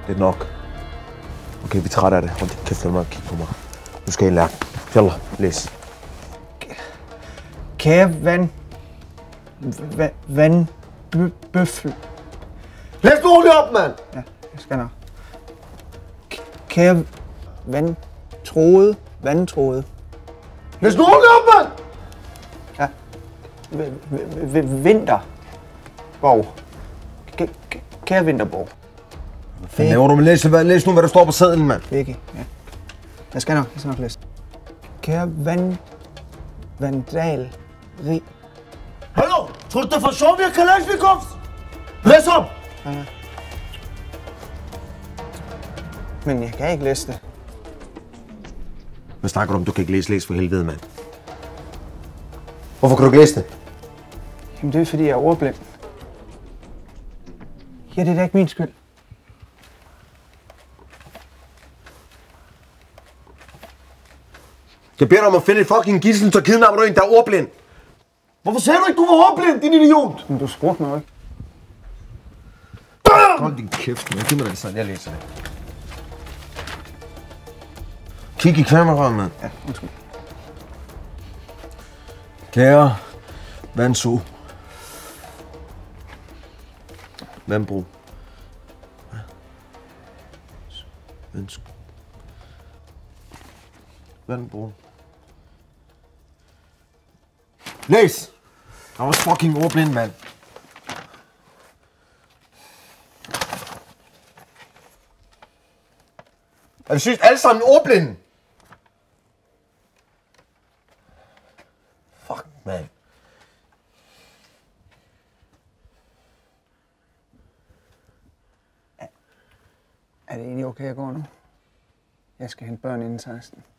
Det er nok. Okay, vi er trætte af det. Hold din kæft, lad mig kigge på mig. Nu skal I lære. Fjalla, læs. Kære vandbøffel. Læs nu ordentligt op, mand! Ja, jeg skal nok. Kære vandtråde. Læs nu ordentligt op, mand! Ja. Vinterborg. Kære Vinterborg. Hvad laver du? Men læs nu, hvad der står på sedlen, mand. Ikke, ja. Jeg skal nok læse. Kære vandal. Hallo! Tror du, det er for sjovt, vi har Kalashnikovs? Læs op! Ja. Men jeg kan ikke læse det. Hvad snakker du om? Du kan ikke læse for helvede, mand. Hvorfor kan du ikke læse det? Jamen det er fordi jeg er ordblind. Ja, det er da ikke min skyld. Jeg beder dig om at finde et fucking gidsel, så kidnapper du en, der er ordblind. Hvorfor sagde du ikke, du var ordblind, din idiot? Men du spurgte mig jo ikke. Hold din kæft, man. Giv mig det sådan, jeg læser det. Kig i kameraet, mand. Ja, undskyld. Kære Vandso. Vandbro. Vandbro. Læs! Jeg var fucking ordblind, mand. Er vi sygt alle sammen ordblinde? Fuck, mand. Er det egentlig okay at gå nu? Jeg skal hente børn inden 16.